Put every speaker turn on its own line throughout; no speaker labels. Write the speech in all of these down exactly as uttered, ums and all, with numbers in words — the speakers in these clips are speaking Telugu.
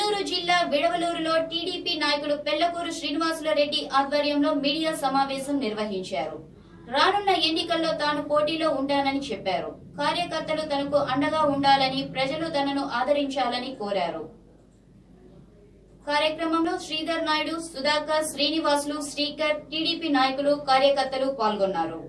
గుంటూరు జిల్లా విడవలూరులో టీడీపీ నాయకుడు పెళ్లకూరు శ్రీనివాసుల రెడ్డి ఆధ్వర్యంలో మీడియా సమావేశం నిర్వహించారు. రానున్న ఎన్నికల్లో తాను పోటీలో ఉంటానని చెప్పారు. కార్యకర్తలు తనకు అండగా ఉండాలని, ప్రజలు తనను ఆదరించాలని కోరారు. కార్యక్రమంలో శ్రీధర్ నాయుడు, సుధాకర్, శ్రీనివాసులు, శ్రీకర్, టీడీపీ నాయకులు, కార్యకర్తలు పాల్గొన్నారు.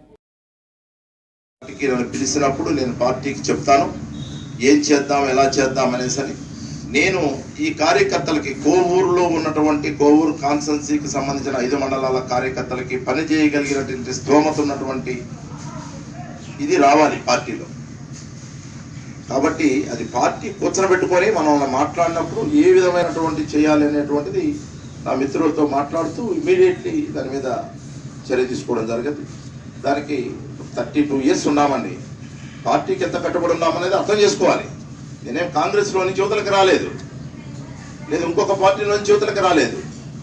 పిలిచినప్పుడు నేను పార్టీకి చెప్తాను ఏం చేద్దాం, ఎలా చేద్దాం అనేసి. నేను ఈ కార్యకర్తలకి కోవూరులో ఉన్నటువంటి కోవూరు కాన్స్టెన్సీకి సంబంధించిన ఐదు మండలాల కార్యకర్తలకి పని చేయగలిగినటువంటి స్తోమత ఉన్నటువంటి ఇది రావాలి పార్టీలో. కాబట్టి అది పార్టీ కూర్చోబెట్టుకొని మనం మాట్లాడినప్పుడు ఏ విధమైనటువంటి చేయాలి అనేటువంటిది నా మిత్రులతో మాట్లాడుతూ ఇమీడియట్లీ దాని మీద చర్య తీసుకోవడం జరిగింది. దానికి థర్టీ టూ ఇయర్స్ ఉన్నామండి. పార్టీకి ఎంత కట్టుబడి ఉన్నామనేది అర్థం చేసుకోవాలి. నేనేం కాంగ్రెస్లో నుంచి యువతలకు రాలేదు, లేదు ఇంకొక పార్టీ నుంచి యువతలకు రాలేదు.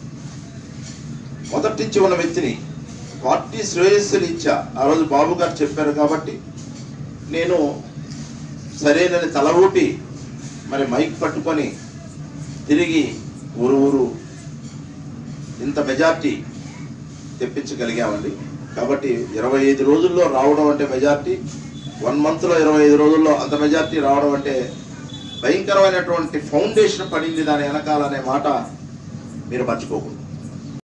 మొదటి నుంచి ఉన్న వ్యక్తిని పార్టీ శ్రేయస్సులు ఇచ్చా. ఆ రోజు బాబు గారు చెప్పారు కాబట్టి నేను సరేనని తల ఊపి మరి మైక్ పట్టుకొని తిరిగి ఊరు ఊరు ఇంత మెజార్టీ తెప్పించగలిగామండి. కాబట్టి ఇరవై ఐదు రోజుల్లో రావడం అంటే మెజార్టీ, వన్ మంత్లో ఇరవై ఐదు రోజుల్లో అంత మెజార్టీ రావడం అంటే భయంకరమైనటువంటి ఫౌండేషన్ పడింది దాని వెనకాలనే మాట మీరు మర్చిపోకూడదు.